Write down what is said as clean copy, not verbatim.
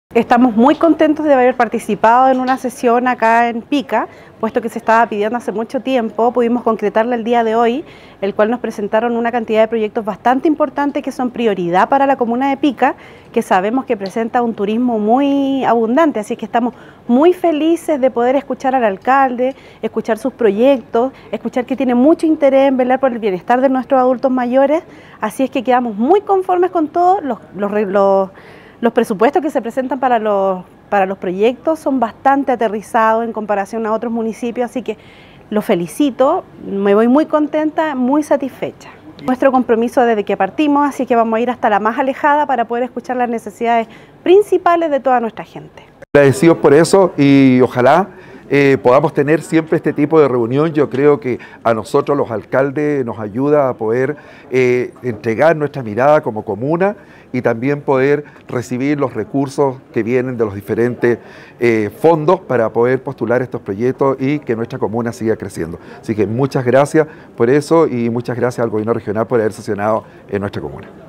Estamos muy contentos de haber participado en una sesión acá en Pica, puesto que se estaba pidiendo hace mucho tiempo. Pudimos concretarla el día de hoy, el cual nos presentaron una cantidad de proyectos bastante importantes que son prioridad para la comuna de Pica, que sabemos que presenta un turismo muy abundante, así que estamos muy felices de poder escuchar al alcalde, escuchar sus proyectos, escuchar que tiene mucho interés en velar por el bienestar de nuestros adultos mayores, así es que quedamos muy conformes con todos los presupuestos que se presentan para los proyectos. Son bastante aterrizados en comparación a otros municipios, así que los felicito, me voy muy contenta, muy satisfecha. Nuestro compromiso desde que partimos, así que vamos a ir hasta la más alejada para poder escuchar las necesidades principales de toda nuestra gente. Agradecidos por eso y ojalá podamos tener siempre este tipo de reunión. Yo creo que a nosotros los alcaldes nos ayuda a poder entregar nuestra mirada como comuna y también poder recibir los recursos que vienen de los diferentes fondos para poder postular estos proyectos y que nuestra comuna siga creciendo. Así que muchas gracias por eso y muchas gracias al gobierno regional por haber sesionado en nuestra comuna.